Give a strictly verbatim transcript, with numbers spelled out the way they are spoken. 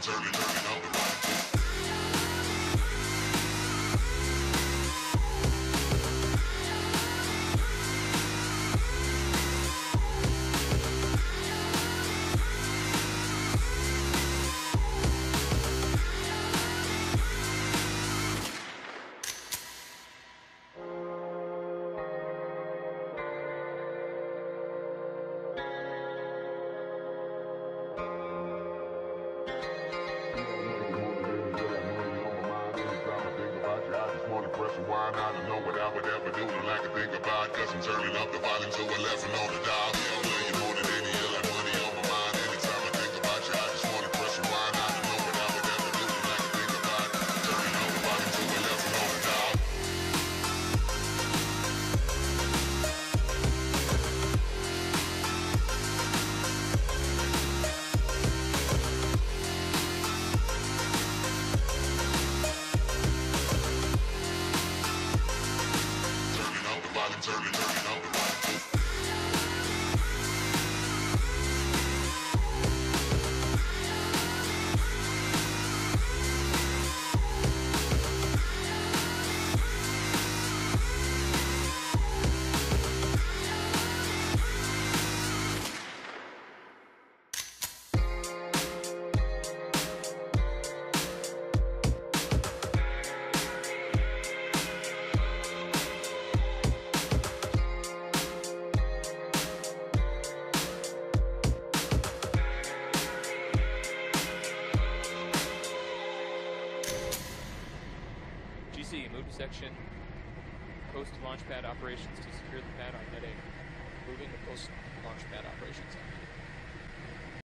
turning, turning up the volume. Why not? I know what I would ever do, and I can think about, cause I'm turning up the volume to eleven on the dial. Yeah, I love you more than any other, like money on my mind. Anytime I think about you, I just wanna press rewind. I don't know what I would ever do, and I can think about, turning up the volume to eleven on the dial. Turning, turning up the volume. G C, move to section post launch pad operations to secure the pad on Med A. Moving to post launch pad operations.